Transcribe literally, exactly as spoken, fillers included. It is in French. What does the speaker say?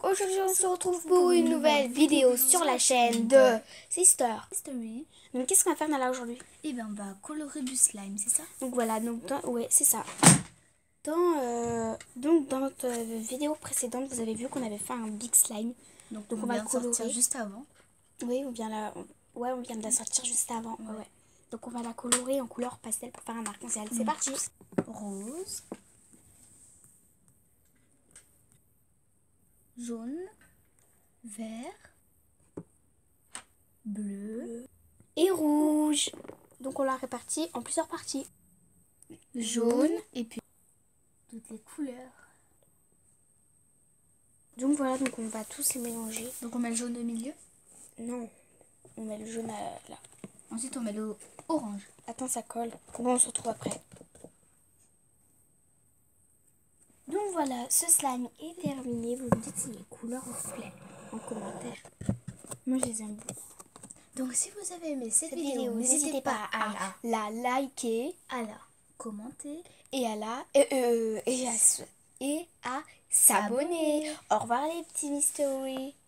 Donc aujourd'hui on se retrouve pour une nouvelle vidéo sur la chaîne de Sister History. Donc qu'est-ce qu'on va faire Nala aujourd'hui? Et bien on va colorer du slime, c'est ça? Donc voilà, donc dans, ouais c'est ça. Dans, euh, donc dans notre vidéo précédente, vous avez vu qu'on avait fait un big slime. Donc, donc on, on va vient le de sortir colorer juste avant. Oui, on vient la, ouais, on vient de la sortir juste avant. Ouais. Ouais. Donc on va la colorer en couleur pastel pour faire un arc-en-ciel. C'est Mm. parti. Rose, jaune, vert, bleu, Et rouge. Donc on l'a réparti en plusieurs parties. jaune et puis toutes les couleurs. Donc voilà, donc on va tous les mélanger. Donc on met le jaune au milieu. Non, on met le jaune à, là. Ensuite on met le orange. Attends, ça colle. Bon, on se retrouve après. Donc voilà, ce slime est terminé. Vous me dites si les couleurs vous plaisent en commentaire. Moi, je les aime beaucoup. Donc si vous avez aimé cette, Cette vidéo, vidéo, n'hésitez pas à la, la liker, à la commenter et à la euh, euh, et à, et à s'abonner. Au revoir les petits mystery.